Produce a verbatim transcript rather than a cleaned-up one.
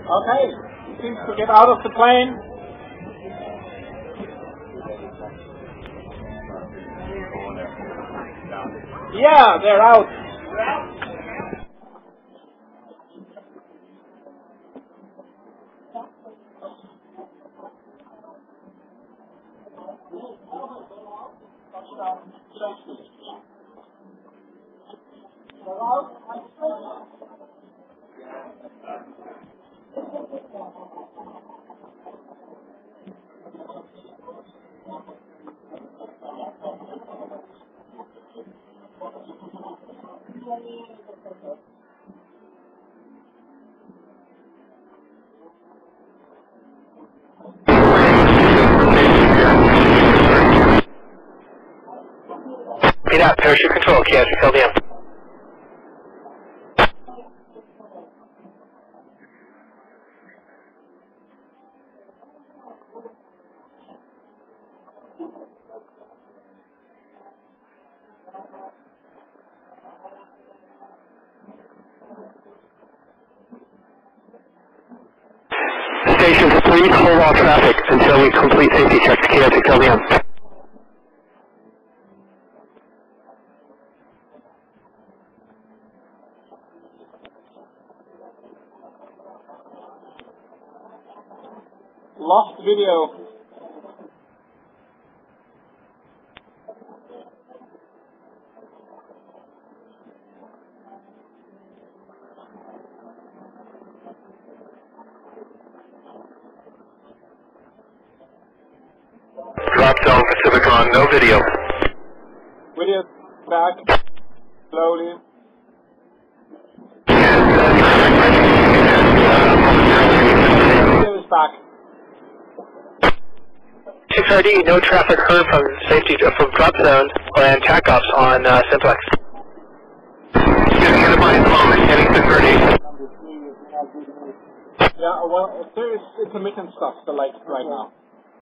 Okay, seems to get out of the plane. Yeah, they're out. Get out, parachute control, K S, L D M. Station, please hold all traffic until we complete safety checks, K S, L D M. Lost video. Drop zone, Pacificon, no video. Video back. Slowly. Video is back. six R D, no traffic heard from safety from drop zone and takeoffs on uh, Simplex. Yeah, well, there is intermittent stuff, so like right now.